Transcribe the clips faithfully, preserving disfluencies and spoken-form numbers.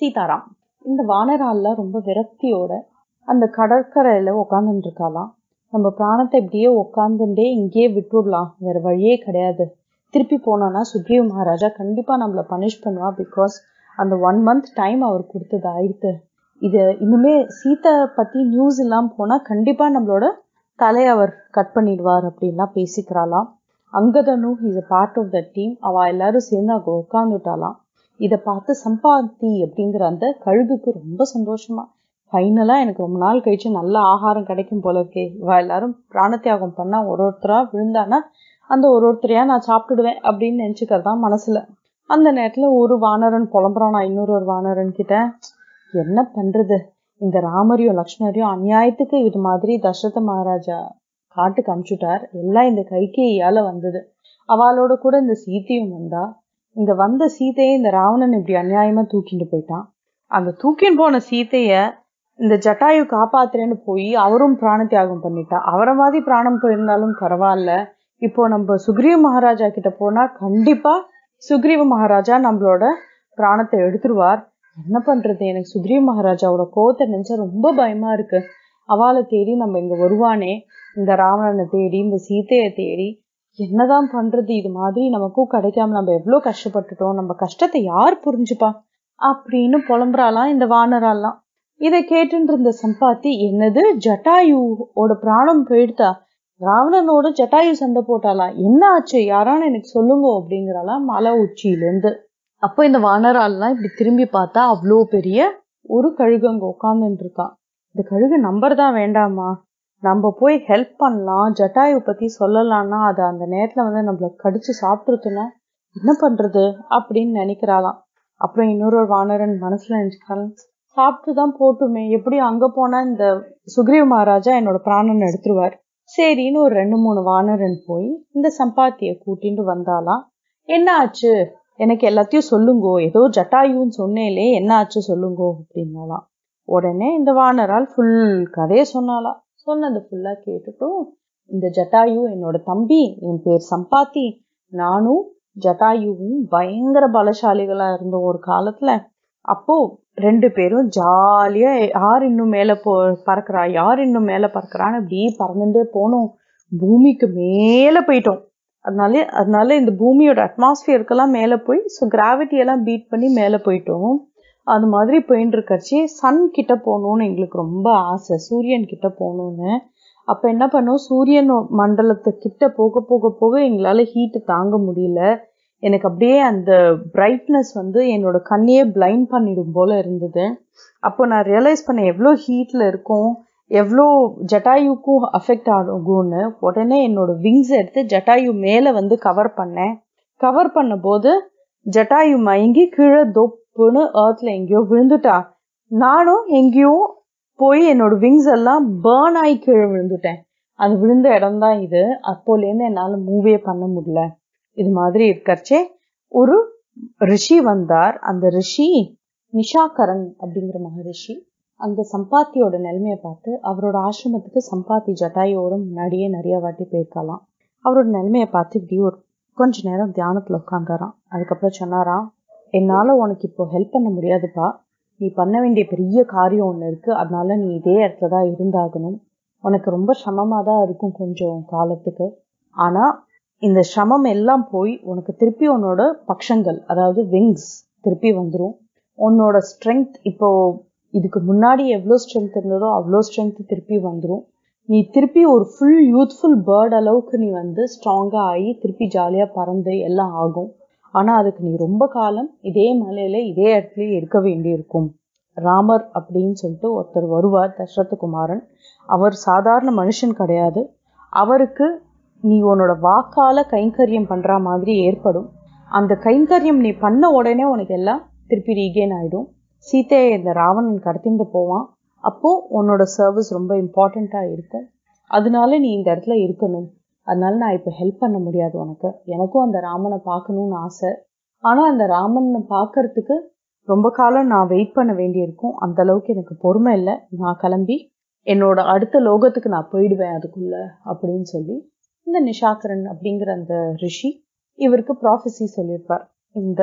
சீதாராம். இந்த வானரால்லாம் ரொம்ப விரக்தியோட அந்த கடற்கரையில உட்காந்துட்டு இருக்காளாம். நம்ம பிராணத்தை இப்படியே உட்காந்துட்டே இங்கேயே விட்டுடலாம், வேற வழியே கிடையாது. திருப்பி போனோம்னா சுக்ரீவ மகாராஜா கண்டிப்பா நம்மள பனிஷ் பண்ணுவா. பிகாஸ் அந்த ஒன் மந்த் டைம் அவர் கொடுத்தது ஆயிடுத்து. இது இனிமே சீதை பத்தி நியூஸ் இல்லாம போனா கண்டிப்பா நம்மளோட தலையை அவர் கட் பண்ணிடுவார் அப்படின்லாம் பேசிக்கிறாளாம். அங்கதனும் is a part of the team. அவ எல்லாரும் சேர்ந்து அங்க உட்காந்துட்டாலாம். இதை பார்த்து சம்பாதி அப்படிங்கிற அந்த கழுகுக்கு ரொம்ப சந்தோஷமா, ஃபைனலா எனக்கு ரொம்ப நாள் கழிச்சு நல்ல ஆகாரம் கிடைக்கும் போல இருக்கே, இவ எல்லாரும் பிராணத்தியாகம் பண்ணா ஒரு ஒருத்தரா விழுந்தானா அந்த ஒரு ஒருத்தரையா நான் சாப்பிட்டுடுவேன் அப்படின்னு நினைச்சுக்கிறதா மனசுல. அந்த நேரத்துல ஒரு வானரன் புலம்புறானா இன்னொரு ஒரு வானரன் கிட்ட, என்ன பண்றது, இந்த ராமரையும் லக்ஷ்மணரையும் அநியாயத்துக்கு இது மாதிரி தசரத மகாராஜா காட்டுக்கு அனுப்பிச்சுட்டார். எல்லாம் இந்த கைகேயியால வந்தது. அவளோட கூட இந்த சீதையும் வந்தா. இங்க வந்த சீதையை இந்த ராவணன் இப்படி அநியாயமா தூக்கிட்டு போயிட்டான். அந்த தூக்கின்னு போன சீதைய இந்த ஜட்டாயு காப்பாத்துறேன்னு போய் அவரும் பிராண தியாகம் பண்ணிட்டா. அவரை மாதிரி பிராணம் போயிருந்தாலும் பரவாயில்ல, இப்போ நம்ம சுக்ரீவ மகாராஜா கிட்ட போனா கண்டிப்பா சுக்ரீவ மகாராஜா நம்மளோட பிராணத்தை எடுத்துருவார். என்ன பண்றது, எனக்கு சுக்ரீவ மகாராஜாவோட கோவத்தை நினைச்சா ரொம்ப பயமா இருக்கு. அவளை தேடி நம்ம இங்க வருவானே, இந்த ராவணனை தேடி இந்த சீதையை தேடி என்னதான் பண்றது, இது மாதிரி நமக்கும் கிடைக்காம நம்ம எவ்வளவு கஷ்டப்பட்டுட்டோம், நம்ம கஷ்டத்தை யார் புரிஞ்சுப்பா அப்படின்னு புலம்புறாலாம் இந்த வானராலாம். இதை கேட்டுட்டு இருந்த சம்பாத்தி, என்னது ஜட்டாயுவோட பிராணம் போயிடுதா, ராவணனோட ஜட்டாயு சண்டை போட்டாலாம், என்ன ஆச்சு யாரான்னு எனக்கு சொல்லுங்க அப்படிங்கிறாலாம் மலை உச்சியிலேருந்து. அப்போ இந்த வானரால்லாம் இப்படி திரும்பி பார்த்தா அவ்வளோ பெரிய ஒரு கழுகு அங்க உட்காந்துட்டு இருக்கான். இந்த கழுகு நம்பர் தான் வேண்டாமா, நம்ம போய் ஹெல்ப் பண்ணலாம், ஜட்டாயு பத்தி சொல்லலாம்னா அது அந்த நேரத்துல வந்து நம்மள கடிச்சு சாப்பிட்டுருத்துனா என்ன பண்றது அப்படின்னு நினைக்கிறாளாம். அப்புறம் இன்னொரு ஒரு வானரன் மனசுல நினைச்சுக்கலாம், சாப்பிட்டுதான் போட்டுமே, எப்படி அங்க போனா இந்த சுக்ரீவ மகாராஜா என்னோட பிராணன் எடுத்துருவார். சரின்னு ஒரு ரெண்டு மூணு வானரன் போய் இந்த சம்பாத்திய கூட்டிட்டு வந்தாலாம். என்ன ஆச்சு எனக்கு எல்லாத்தையும் சொல்லுங்கோ, ஏதோ ஜட்டாயுன்னு சொன்னேலே என்ன ஆச்சு சொல்லுங்கோ அப்படின்னாலாம். உடனே இந்த வானரால் ஃபுல் கதையை சொன்னாலாம். சொன்னது ஃபுல்லா கேட்டுட்டும், இந்த ஜட்டாயு என்னோட தம்பி, என் பேர் சம்பாத்தி, நானும் ஜட்டாயுவும் பயங்கர பலசாலிகளா இருந்தோம் ஒரு காலத்துல. அப்போ ரெண்டு பேரும் ஜாலியா யார் இன்னும் மேல போ பறக்குறா யார் இன்னும் மேல பறக்குறான்னு அப்படியே பறந்துட்டே போனோம். பூமிக்கு மேல போயிட்டோம். அதனால அதனால இந்த பூமியோட அட்மாஸ்பியருக்கெல்லாம் மேல போய் ஸோ கிராவிட்டி எல்லாம் பீட் பண்ணி மேல போயிட்டோம். அது மாதிரி போயிட்டு இருக்கச்சு சன் கிட்ட போகணும்னு எங்களுக்கு ரொம்ப ஆசை, சூரியன் கிட்ட போகணும்னு. அப்ப என்ன பண்ணோம், சூரியன் மண்டலத்து கிட்ட போக போக போக எங்களால ஹீட்டு தாங்க முடியல. எனக்கு அப்படியே அந்த பிரைட்னஸ் வந்து என்னோட கண்ணையே பிளைண்ட் பண்ணிடும் போல இருந்தது. அப்போ நான் ரியலைஸ் பண்ண எவ்வளோ ஹீட்ல இருக்கும், எவ்வளோ ஜட்டாயுக்கும் அஃபெக்ட் ஆகும்னு. உடனே என்னோட விங்ஸ் எடுத்து ஜட்டாயு மேல வந்து கவர் பண்ணேன். கவர் பண்ண போது ஜட்டாயு மயங்கி கீழே தொப்புன்னு ஏர்த்ல எங்கேயோ விழுந்துட்டா. நானும் எங்கேயோ போய் என்னோட விங்ஸ் எல்லாம் பேர்ன் ஆகி கீழே விழுந்துட்டேன். அது விழுந்த இடம் தான் இது. அப்போலேருந்து என்னால மூவே பண்ண முடியல. இது மாதிரி இருக்கச்சே ஒரு ரிஷி வந்தார். அந்த ரிஷி நிஷாகரன் அப்படிங்கிற மகரிஷி. அங்க சம்பாத்தியோட நிலைமையை பார்த்து அவரோட ஆசிரமத்துக்கு சம்பாத்தி ஜட்டாயோட முன்னாடியே நிறைய வாட்டி போயிருக்கலாம். அவரோட நிலைமையை பார்த்து இப்படி ஒரு கொஞ்ச நேரம் தியானத்துல உட்காந்தாராம். அதுக்கப்புறம் சொன்னாராம், என்னால உனக்கு இப்போ ஹெல்ப் பண்ண முடியாதுப்பா, நீ பண்ண வேண்டிய பெரிய காரியம் ஒண்ணு இருக்கு, அதனால நீ இதே இடத்துலதான் இருந்தாகணும். உனக்கு ரொம்ப சிரமமா தான் இருக்கும் கொஞ்சம் காலத்துக்கு. ஆனா இந்த சிரமம் எல்லாம் போய் உனக்கு திருப்பி உன்னோட பக்ஷங்கள் அதாவது விங்ஸ் திருப்பி வந்துடும். உன்னோட ஸ்ட்ரென்த் இப்போ இதுக்கு முன்னாடி எவ்வளோ ஸ்ட்ரென்த் இருந்ததோ அவ்வளோ ஸ்ட்ரென்த் திருப்பி வந்துடும். நீ திருப்பி ஒரு ஃபுல் யூத்ஃபுல் பேர்ட் அளவுக்கு நீ வந்து ஸ்ட்ராங்கா ஆகி திருப்பி ஜாலியா பறந்து எல்லாம் ஆகும். ஆனா அதுக்கு நீ ரொம்ப காலம் இதே மலையில இதே இடத்துலயே இருக்க வேண்டியிருக்கும். ராமர் அப்படின்னு சொல்லிட்டு ஒருத்தர் வருவார், தசரத குமாரன். அவர் சாதாரண மனுஷன் கிடையாது. அவருக்கு நீ உன்னோட வாக்கால கைங்கரியம் பண்ற மாதிரி ஏற்படும். அந்த கைங்கரியம் நீ பண்ண உடனே உனக்கு எல்லாம் திருப்பி ரீகெயின் ஆயிடும். சீதையை இந்த ராவணன் கடத்திட்டு போவான். அப்போ உன்னோட சர்வீஸ் ரொம்ப இம்பார்ட்டண்டா இருக்கும். அதனால நீ இந்த இடத்துல இருக்கணும். அதனால நான் இப்போ ஹெல்ப் பண்ண முடியாது உனக்கு. எனக்கும் அந்த ராமனை பார்க்கணும்னு ஆசை. ஆனா அந்த ராமனை பார்க்கறதுக்கு ரொம்ப காலம் நான் வெயிட் பண்ண வேண்டியிருக்கும். அந்த அளவுக்கு எனக்கு பொறுமை இல்லை. நான் கிளம்பி என்னோட அடுத்த லோகத்துக்கு நான் போயிடுவேன் அதுக்குள்ள அப்படின்னு சொல்லி இந்த நிஷாகரன் அப்படிங்கிற அந்த ரிஷி இவருக்கு ப்ராஃபஸி சொல்லியிருப்பார். இந்த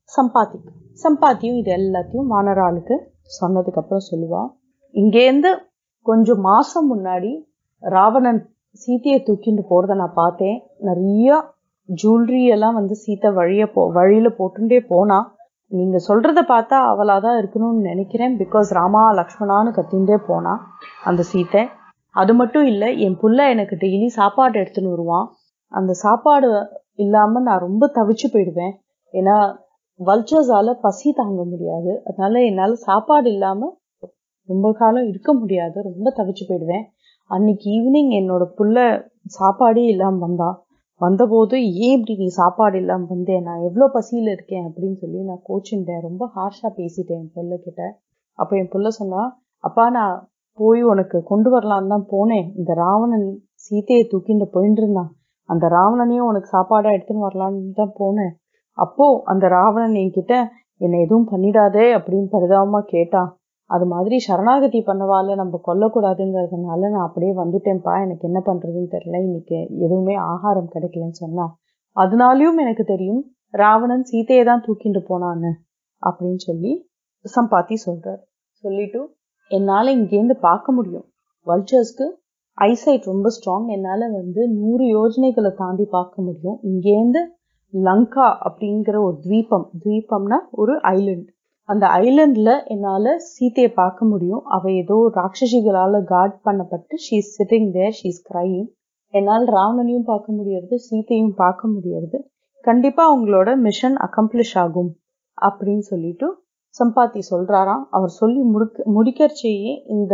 சம்பாதி சம்பாத்தியும் இது எல்லாத்தையும் வானராளுக்கு சொன்னதுக்கு அப்புறம் சொல்லுவா, இங்கேருந்து கொஞ்சம் மாசம் முன்னாடி ராவணன் சீத்தையை தூக்கிட்டு போறத நான் பார்த்தேன். நிறைய ஜுவல்லரி எல்லாம் வந்து சீத்தை வழிய போ வழியில போட்டுட்டே போனா. நீங்க சொல்றத பார்த்தா அவளாதான் இருக்கணும்னு நினைக்கிறேன். பிகாஸ் ராமா லக்ஷ்மணான்னு கத்திண்டே போனா அந்த சீத்தை. அது மட்டும் இல்ல, என் புள்ள எனக்கு டெய்லி சாப்பாடு எடுத்துன்னு வருவான். அந்த சாப்பாடு இல்லாம நான் ரொம்ப தவிச்சு போயிடுவேன். ஏன்னா வல்ச்சர்ஸால பசி தாங்க முடியாது. அதனால என்னால சாப்பாடு இல்லாம ரொம்ப காலம் இருக்க முடியாது. ரொம்ப தவிச்சு போயிடுவேன். அன்னைக்கு ஈவினிங் என்னோட புள்ள சாப்பாடே இல்லாம வந்தா. வந்தபோது ஏன் இப்படி நீ சாப்பாடு இல்லாம வந்தேன், நான் எவ்வளவு பசியில இருக்கேன் அப்படின்னு சொல்லி நான் கோச்சுட்டேன். ரொம்ப ஹார்ஷா பேசிட்டேன் என் புள்ள கிட்ட. அப்ப என் புள்ள சொன்னா, அப்பா நான் போய் உனக்கு கொண்டு வரலான்னு தான் போனேன். இந்த ராவணன் சீத்தையை தூக்கிட்டு போயிட்டு இருந்தான். அந்த ராவணனையும் உனக்கு சாப்பாடா எடுத்துன்னு வரலான்னு தான் போனேன். அப்போ அந்த ராவணன் என்கிட்ட என்னை எதுவும் பண்ணிடாதே அப்படின்னு பரிதாபமா கேட்டான். அது மாதிரி சரணாகதி பண்ணவால நம்ம கொல்லக்கூடாதுங்கிறதுனால நான் அப்படியே வந்துட்டேன்ப்பா, எனக்கு என்ன பண்றதுன்னு தெரியல, இன்னைக்கு எதுவுமே ஆகாரம் கிடைக்கலன்னு சொன்னா. அதனாலயும் எனக்கு தெரியும் ராவணன் சீத்தையை தான் தூக்கிட்டு போனான்னு அப்படின்னு சொல்லி சம்பாத்தி சொல்றார். சொல்லிட்டு என்னால இங்கேருந்து பார்க்க முடியும். வல்ச்சர்ஸ்க்கு ஐசைட் ரொம்ப ஸ்ட்ராங். என்னால வந்து நூறு யோஜனைகளை தாண்டி பார்க்க முடியும். இங்கேருந்து லங்கா அப்படிங்கிற ஒரு தீபம், தீபம்னா ஒரு ஐலண்ட், அந்த ஐலண்ட்ல என்னால சீத்தையை பார்க்க முடியும். அவ ஏதோ ராட்சசிகளால கார்ட் பண்ணப்பட்டு she is sitting there, she is crying. என்னால் ராவணனையும் பார்க்க முடியறது, சீத்தையும் பார்க்க முடியறது. கண்டிப்பா அவங்களோட மிஷன் அக்கம்ப்ளிஷ் ஆகும் அப்படின்னு சொல்லிட்டு சம்பாத்தி சொல்றாராம். அவர் சொல்லி முடுக்க முடிக்கச்சேயே இந்த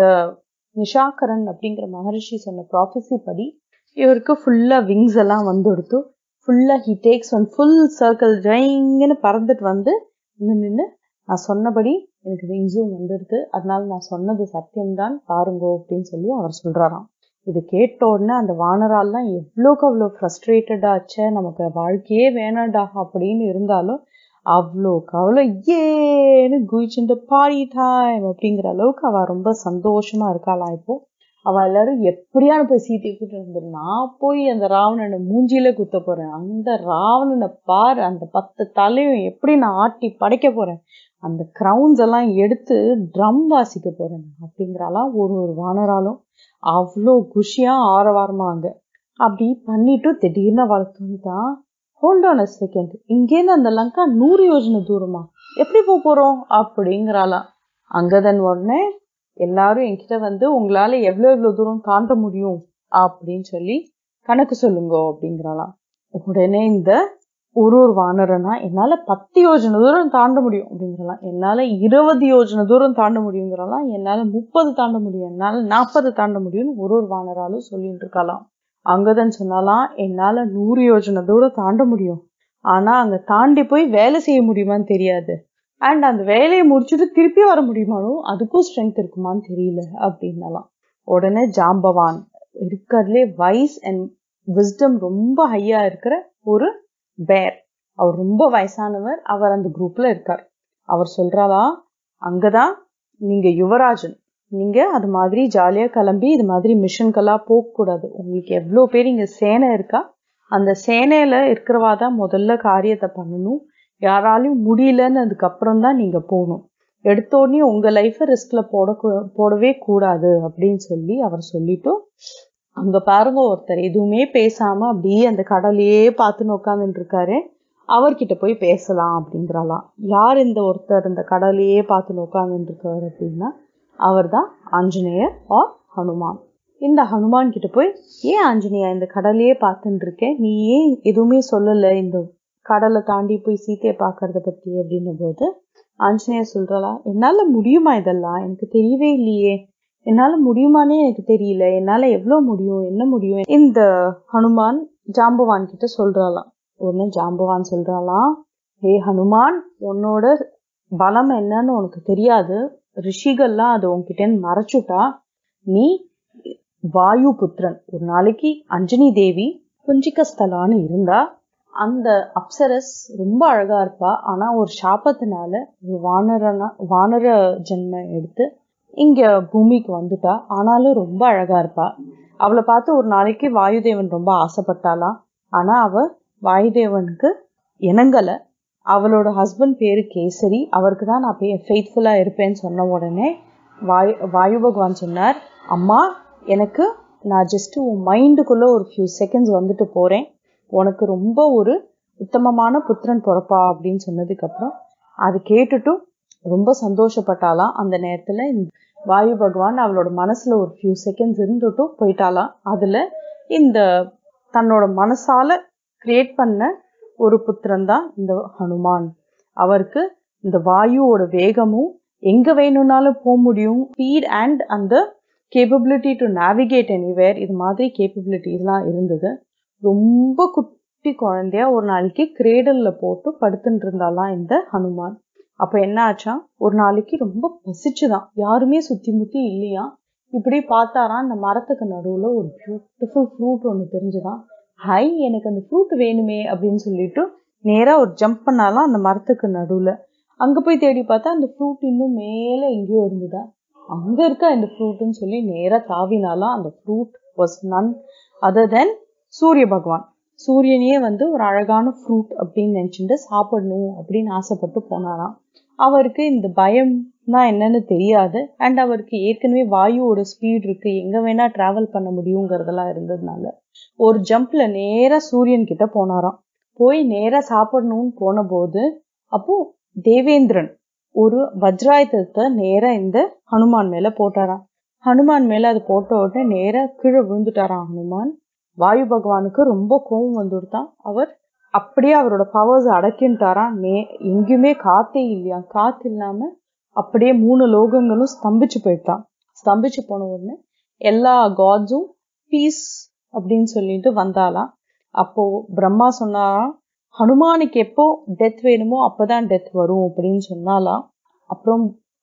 நிஷாகரன் அப்படிங்கிற மகரிஷி சொன்ன ப்ராஃபஸி படி இவருக்கு ஃபுல்லா விங்ஸ் எல்லாம் வந்து எடுத்து ஃபுல்லா he takes one full circle ஜெயிங்கன்னு பறந்துட்டு வந்து நின்று, நான் சொன்னபடி எனக்கு விங்ஸும் வந்துடுது, அதனால நான் சொன்னது சத்தியம்தான் பாருங்கோ அப்படின்னு சொல்லி அவர் சொல்றாராம். இது கேட்ட உடனே அந்த வானரால்லாம் எவ்வளோக்கு அவ்வளோ ஃப்ரஸ்ட்ரேட்டடா ஆச்சே, நமக்கு வாழ்க்கையே வேணாண்டா அப்படின்னு இருந்தாலும் அவ்வளோக்கு அவ்வளோ ஏன்னு குயிச்சுட்டு பார்ட்டி டைம் அப்படிங்கிற அளவுக்கு அவ ரொம்ப சந்தோஷமா இருக்காளாம். இப்போ அவ எல்லாரும் எப்படியான போய் சீத்தையை கூட்டு வந்துடும், நான் போய் அந்த ராவணனை மூஞ்சியில குத்த போறேன், அந்த ராவணனை பாரு, அந்த பத்து தலையும் எப்படி நான் ஆட்டி படைக்க போறேன், அந்த கிரவுன்ஸ் எல்லாம் எடுத்து ட்ரம் வாசிக்க போறேன் அப்படிங்கிறாலாம். ஒரு ஒரு வானராலும் அவ்வளோ குஷியா ஆரவாரமா அங்க அப்படி பண்ணிட்டு திடீர்னு வளர்த்துதான், ஹோல்ட் ஆன் அ செகண்ட், இங்கேருந்து அந்த லங்கா நூறு யோஜனை தூரமா, எப்படி போக போறோம் அப்படிங்கிறாலாம். அங்கதன் உடனே எல்லாரும் என்கிட்ட வந்து உங்களால எவ்வளவு எவ்வளவு தூரம் தாண்ட முடியும் அப்படின்னு சொல்லி கணக்கு சொல்லுங்க அப்படிங்கிறாலாம். உடனே இந்த ஒரு ஒரு வானரனா என்னால பத்து யோஜனை தூரம் தாண்ட முடியும் அப்படிங்கிறலாம், என்னால இருபது யோஜனை தூரம் தாண்ட முடியுங்கிறலாம், என்னால முப்பது தாண்ட முடியும், என்னால நாற்பது தாண்ட முடியும்னு ஒரு ஒரு வானராலும் சொல்லிட்டு இருக்கலாம். அங்கதான் சொன்னாலாம், என்னால நூறு யோஜனை தூரம் தாண்ட முடியும், ஆனா அங்க தாண்டி போய் வேலை செய்ய முடியுமான்னு தெரியாது, அண்ட் அந்த வேலையை முடிச்சுட்டு திருப்பி வர முடியுமானும் அதுக்கும் ஸ்ட்ரென்த் இருக்குமான்னு தெரியல அப்படின்னாலாம். உடனே ஜாம்பவான் இருக்கிறதுலே வைஸ் அண்ட் விஸ்டம் ரொம்ப ஹையா இருக்கிற ஒரு பேர், அவர் ரொம்ப வயசானவர், அவர் அந்த குரூப்ல இருக்கார். அவர் சொல்றாளா, அங்கதான் நீங்க யுவராஜன், நீங்க அது மாதிரி ஜாலியா கிளம்பி இது மாதிரி மிஷன்கெல்லாம் போக கூடாது. உங்களுக்கு எவ்வளவு பேர் இங்க சேனை இருக்கா, அந்த சேனையில இருக்கிறவாதான் முதல்ல காரியத்தை பண்ணணும், யாராலையும் முடியலன்னு அதுக்கப்புறம் தான் நீங்க போகணும், எடுத்தோடனே உங்க லைஃப ரிஸ்க்ல போட போடவே கூடாது அப்படின்னு சொல்லி அவர் சொல்லிட்டு, அங்க பாருங்க ஒருத்தர் எதுவுமே பேசாம அப்படியே அந்த கடலையே பார்த்துன்னு உட்காந்துட்டு இருக்காரு, அவர்கிட்ட போய் பேசலாம் அப்படிங்கிறாலாம். யார் இந்த ஒருத்தர் இந்த கடலையே பார்த்துன்னு உட்காந்துட்டு இருக்காரு அப்படின்னா, அவர் தான் ஆஞ்சநேயர் ஆர் ஹனுமான். இந்த ஹனுமான் கிட்ட போய், ஏன் ஆஞ்சநேயா இந்த கடலையே பார்த்துட்டு இருக்கேன், நீ ஏன் எதுவுமே சொல்லல இந்த கடலை தாண்டி போய் சீத்தையை பார்க்கறத பத்தி அப்படின்னும் போது ஆஞ்சநேயர் சொல்றா, என்னால முடியுமா இதெல்லாம், எனக்கு தெரியவே இல்லையே, என்னால முடியுமானே எனக்கு தெரியல, என்னால எவ்வளவு முடியும் என்ன முடியும் இந்த ஹனுமான் ஜாம்பவான் கிட்ட சொல்றாளாம். உடனே ஜாம்பவான் சொல்றாளாம், ஹே ஹனுமான், உன்னோட பலம் என்னன்னு உனக்கு தெரியாது, ரிஷிகள்லாம் அதை உன்கிட்ட மறைச்சுட்டா, நீ வாயு புத்திரன். ஒரு நாளைக்கு அஞ்சனி தேவி குஞ்சிகஸ்தலான்னு இருந்தா, அந்த அப்சரஸ் ரொம்ப அழகா இருப்பா, ஆனா ஒரு சாபத்தினால ஒரு வானரனா வானர ஜென்ம எடுத்து இங்க பூமிக்கு வந்துட்டா, ஆனாலும் ரொம்ப அழகா இருப்பா. அவளை பார்த்து ஒரு நாளைக்கு வாயுதேவன் ரொம்ப ஆசைப்பட்டாலாம், ஆனா அவ வாயுதேவனுக்கு இணங்கல. அவளோட ஹஸ்பண்ட் பேரு கேசரி, அவருக்கு தான் நான் ஃபெய்த்ஃபுல்லா இருப்பேன்னு சொன்ன உடனே வாயு வாயு பகவான் சொன்னார், அம்மா எனக்கு நான் ஜஸ்ட் உன் மைண்டுக்குள்ள ஒரு ஃபியூ செகண்ட்ஸ் வந்துட்டு போறேன், உனக்கு ரொம்ப ஒரு உத்தமமான புத்திரன் பிறப்பா அப்படின்னு சொன்னதுக்கு அப்புறம் அது கேட்டுட்டும் ரொம்ப சந்தோஷப்பட்டாலாம். அந்த நேரத்துல வாயு பகவான் அவளோட மனசுல ஒரு ஃபியூ செகண்ட்ஸ் இருந்துட்டும் போயிட்டாலாம். அதுல இந்த தன்னோட மனசால கிரியேட் பண்ண ஒரு புத்திரன் தான் இந்த ஹனுமான். அவருக்கு இந்த வாயுவோட வேகமும் எங்க வேணும்னாலும் போக முடியும், ஸ்பீட் அண்ட் அந்த கேப்பபிலிட்டி டு நேவிகேட் எனிவேர், இது மாதிரி கேப்பபிலிட்டிஸ்லாம் இருந்தது. ரொம்ப குட்டி குழந்தையா ஒரு நாளைக்கு கிரேடல்ல போட்டு படுத்துட்டு இருந்தாலாம் இந்த ஹனுமான். அப்ப என்ன ஆச்சா, ஒரு நாளைக்கு ரொம்ப பசிச்சுதான், யாருமே சுத்தி முத்தி இல்லையா. இப்படி பார்த்தாராம், அந்த மரத்துக்கு நடுவுல ஒரு பியூட்டிஃபுல் ஃப்ரூட் ஒன்று தெரிஞ்சுதான். ஹை, எனக்கு அந்த ஃப்ரூட் வேணுமே அப்படின்னு சொல்லிட்டு நேரா ஒரு ஜம்ப் பண்ணாலாம் அந்த மரத்துக்கு நடுவுல. அங்க போய் தேடி பார்த்தா அந்த ஃப்ரூட் இன்னும் மேல எங்கேயோ இருந்துதா. அங்க இருக்கா இந்த ஃப்ரூட்னு சொல்லி நேரா தாவினாலாம். அந்த fruit was none other than Surya Bhagavan. சூரியனையே வந்து ஒரு அழகான ஃப்ரூட் அப்படின்னு நினைச்சுட்டு சாப்பிடணும் அப்படின்னு ஆசைப்பட்டு போனாராம். அவருக்கு இந்த பயம்னா என்னன்னு தெரியாது, அண்ட் அவருக்கு ஏற்கனவே வாயுவோட ஸ்பீட் இருக்கு, எங்க வேணா டிராவல் பண்ண முடியுங்கிறதெல்லாம் இருந்ததுனால ஒரு ஜம்ப்ல நேரா சூரியன் கிட்ட போனாராம். போய் நேரா சாப்பிடணும்னு போன போது அப்போ தேவேந்திரன் ஒரு வஜ்ராயுதத்தை நேரா இந்த ஹனுமான் மேல போட்டாராம். ஹனுமான் மேல அது போட்ட உடனே நேரா கீழே விழுந்துட்டாராம் ஹனுமான். வாயு பகவானுக்கு ரொம்ப கோபம் வந்துடுதான். அவர் அப்படியே அவரோட பவர்ஸ் அடக்கின்ட்டாராம். நே எங்கேயுமே காத்தே இல்லையா, காத்து இல்லாம அப்படியே மூணு லோகங்களும் ஸ்தம்பிச்சு போயிட்டான். ஸ்தம்பிச்சு போன உடனே எல்லா காட்ஸும் பீஸ் அப்படின்னு சொல்லிட்டு வந்தாலாம். அப்போ பிரம்மா சொன்னாராம், ஹனுமானுக்கு எப்போ டெத் வேணுமோ அப்பதான் டெத் வரும் அப்படின்னு சொன்னாலாம். அப்புறம்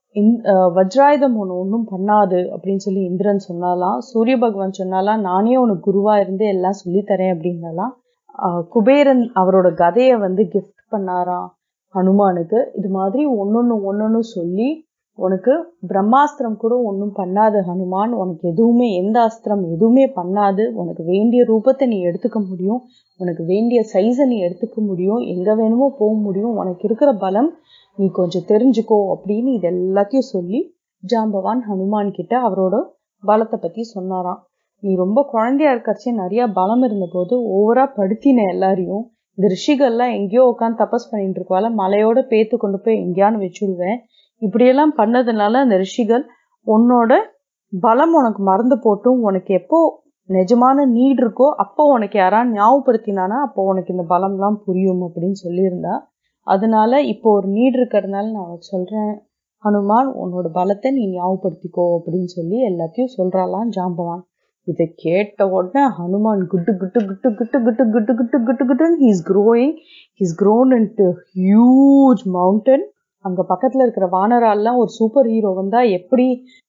வஜ்ராயுதம் ஒன்று ஒன்றும் பண்ணாது அப்படின்னு சொல்லி இந்திரன் சொன்னாலாம். சூரிய பகவான் சொன்னாலாம், நானே உனக்கு குருவா இருந்து எல்லாம் சொல்லித்தரேன் அப்படின்னாலாம். ஆஹ் குபேரன் அவரோட கதையை வந்து கிஃப்ட் பண்ணாராம் ஹனுமானுக்கு. இது மாதிரி ஒன்னொன்னு ஒன்னொன்னு சொல்லி, உனக்கு பிரம்மாஸ்திரம் கூட ஒன்றும் பண்ணாது ஹனுமான், உனக்கு எதுவுமே எந்த அஸ்திரம் எதுவுமே பண்ணாது, உனக்கு வேண்டிய ரூபத்தை நீ எடுத்துக்க முடியும், உனக்கு வேண்டிய சைஸை நீ எடுத்துக்க முடியும், எங்க வேணுமோ போக முடியும், உனக்கு இருக்கிற பலம் நீ கொஞ்சம் தெரிஞ்சுக்கோ அப்படின்னு இது எல்லாத்தையும் சொல்லி ஜாம்பவான் ஹனுமான் கிட்ட அவரோட பலத்தை பத்தி சொன்னாராம். நீ ரொம்ப குழந்தையா இருக்கறச்சே நிறைய பலம் இருந்த போது ஓவரா படுத்தின எல்லாரையும், இந்த ரிஷிகள்லாம் எங்கேயோ உட்காந்து தபஸ் பண்ணிட்டு இருக்கவால மலையோட பேத்து கொண்டு போய் எங்கேயான்னு வச்சுடுவேன், இப்படியெல்லாம் பண்ணதுனால அந்த ரிஷிகள் உன்னோட பலம் உனக்கு மறந்து போட்டும், உனக்கு எப்போ நிஜமான நீட் இருக்கோ அப்போ உனக்கு யாராவது ஞாபகப்படுத்தினானா அப்போ உனக்கு இந்த பலம்லாம் புரியும் அப்படின்னு சொல்லியிருந்தா. அதனால இப்போ ஒரு நீட் இருக்கிறதுனால நான் உனக்கு சொல்றேன் ஹனுமான், உன்னோட பலத்தை நீ ஞாபகப்படுத்திக்கோ அப்படின்னு சொல்லி எல்லாத்தையும் சொல்றாளாம் ஜாம்பவான். இதை கேட்ட உடனே ஹனுமான் குட்டு குட்டு குட்டு குட்டு குட்டு குட்டு குட்டு குட்டு குட்டுன்னு he's growing he's grown into huge mountain. அங்க பக்கத்துல இருக்கிற வானரால்லாம் ஒரு சூப்பர் ஹீரோ வந்தா எப்படி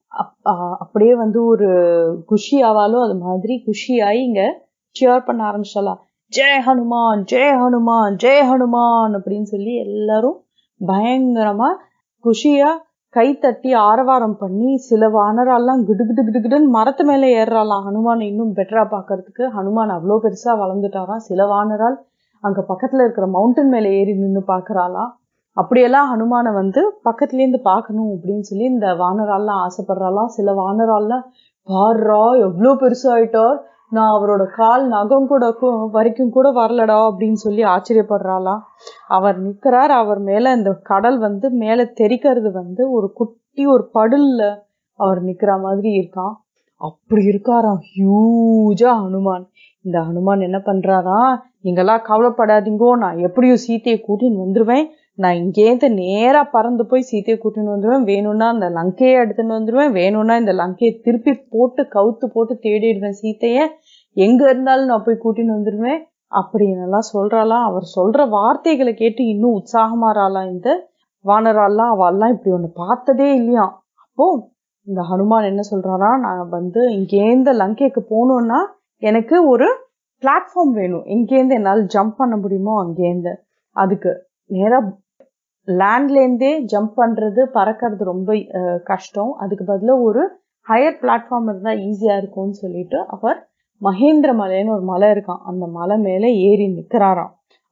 அப்படியே வந்து ஒரு குஷி ஆவாலோ அது மாதிரி குஷியாயி இங்க ஷியர் பண்ண ஆரம்பிச்சாலாம். ஜெய் ஹனுமான் ஜெய் ஹனுமான் ஜெய் ஹனுமான் அப்படின்னு சொல்லி எல்லாரும் பயங்கரமா குஷியா கை தட்டி ஆரவாரம் பண்ணி, சில வானரால்லாம் கிடு கிடு கிடு கிடுன்னு மரத்து மேல ஏறாலாம் ஹனுமான் இன்னும் பெட்டரா பாக்குறதுக்கு. ஹனுமான் அவ்வளோ பெருசா வளர்ந்துட்டாராம். சில வானரால் அங்க பக்கத்துல இருக்கிற மவுண்டன் மேல ஏறி நின்று பாக்குறாளாம். அப்படியெல்லாம் ஹனுமானை வந்து பக்கத்துல இருந்து பாக்கணும் அப்படின்னு சொல்லி இந்த வானரால்லாம் ஆசைப்படுறாளாம். சில வானரால்லாம் பாடுறா எவ்வளோ பெருசாயிட்டார், நான் அவரோட கால் நகம் கூட வரைக்கும் கூட வரலடா அப்படின்னு சொல்லி ஆச்சரியப்படுறாளாம். அவர் நிக்கிறார், அவர் மேல இந்த கடல் வந்து மேல தெரிக்கிறது வந்து ஒரு குட்டி ஒரு படுல்ல அவர் நிக்கிற மாதிரி இருக்கான். அப்படி இருக்காராம் ஹியூஜா ஹனுமான். இந்த ஹனுமான் என்ன பண்றாராம், நீங்கெல்லாம் கவலைப்படாதீங்கோ, நான் எப்படியும் சீத்தையை கூட்டின்னு வந்துருவேன், நான் இங்கேருந்து நேரா பறந்து போய் சீத்தையை கூட்டின்னு வந்துடுவேன், வேணும்னா இந்த லங்கையை எடுத்துன்னு வந்துடுவேன், வேணும்னா இந்த லங்கையை திருப்பி போட்டு கவுத்து போட்டு தேடிடுவேன் சீத்தைய, எங்க இருந்தாலும் நான் போய் கூட்டின்னு வந்துடுவேன் அப்படின்னு எல்லாம் சொல்றாளாம். அவர் சொல்ற வார்த்தைகளை கேட்டு இன்னும் உற்சாகமாறாளாம் இந்த வானரால்லாம். அவெல்லாம் இப்படி ஒண்ணு பார்த்ததே இல்லையா. அப்போ இந்த ஹனுமான் என்ன சொல்றாரா, நான் வந்து இங்கேருந்து லங்கைக்கு போகணும்னா எனக்கு ஒரு பிளாட்ஃபார்ம் வேணும், எங்கேருந்து என்னால் ஜம்ப் பண்ண முடியுமோ அங்கேருந்து. அதுக்கு நேரா லேண்ட்லேருந்தே ஜம்ப் பண்றது பறக்கிறது ரொம்ப கஷ்டம், அதுக்கு பதிலாக ஒரு ஹையர் பிளாட்ஃபார்ம் இருந்தா ஈஸியா இருக்கும்னு சொல்லிட்டு அவர் மகேந்திர மலைன்னு ஒரு மலை இருக்கான், அந்த மலை மேல ஏறி நிக்கிறாராம்.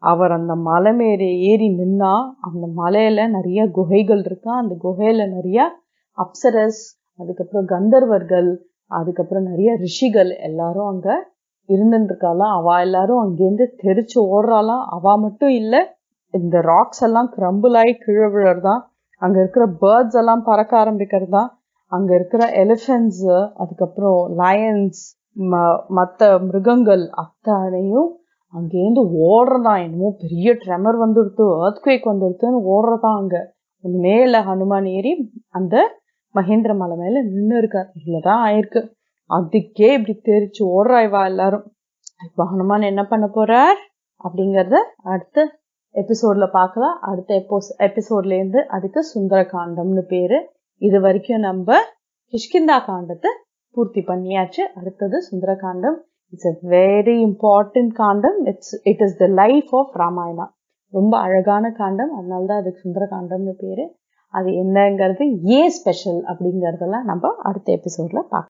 அவர் அந்த மலை மேலே ஏறி நின்னா அந்த மலையில நிறைய குகைகள் இருக்கா. அந்த குகையில நிறைய அப்சரஸ், அதுக்கப்புறம் கந்தர்வர்கள், அதுக்கப்புறம் நிறைய ரிஷிகள் எல்லாரும் அங்க இருந்துட்டு இருக்காளாம். அவ எல்லாரும் அங்கேருந்து தெரிச்சு ஓடுறாளாம். அவ மட்டும் இல்ல, இந்த ராக்ஸ் எல்லாம் கிரம்பிள் ஆகி கீழே விழறதான், அங்க இருக்கிற பேர்ட்ஸ் எல்லாம் பறக்க ஆரம்பிக்கிறதா, அங்க இருக்கிற எலிஃபென்ட்ஸ், அதுக்கப்புறம் லயன்ஸ், மற்ற மிருகங்கள் அத்தனையும் அங்கேருந்து ஓடுறதான். என்னமோ பெரிய ட்ரெமர் வந்துடுத்து, எர்த்குவேக் வந்துடுத்துன்னு ஓடுறதான். அங்க ஒண்ணுமே இல்லை, ஹனுமான் ஏறி அந்த மகேந்திர மலை மேல நின்று இருக்கார். இவ்வளவுதான் ஆயிருக்கு. அதுக்கே இப்படி தெரிச்சு ஓடுறாய்வா எல்லாரும். இப்ப ஹனுமான் என்ன பண்ண போறார் அப்படிங்கறத அடுத்த எபிசோட்ல பார்க்கலாம். அடுத்த எப்போ எபிசோட்ல இருந்து அதுக்கு சுந்தர காண்டம்னு பேரு. இது வரைக்கும் நம்ம கிஷ்கிந்தா காண்டத்தை பூர்த்தி பண்ணியாச்சு. அடுத்தது Sundara Kandam. It's a very important kandam. It's it is the life of Ramayana. ரொம்ப அழகான காண்டம், அதனாலதான் அதுக்கு சுந்தர காண்டம்னு பேரு. அது என்னங்கிறது ஏன் ஸ்பெஷல் அப்படிங்கறதெல்லாம் நம்ம அடுத்த எபிசோட்ல பார்க்கலாம்.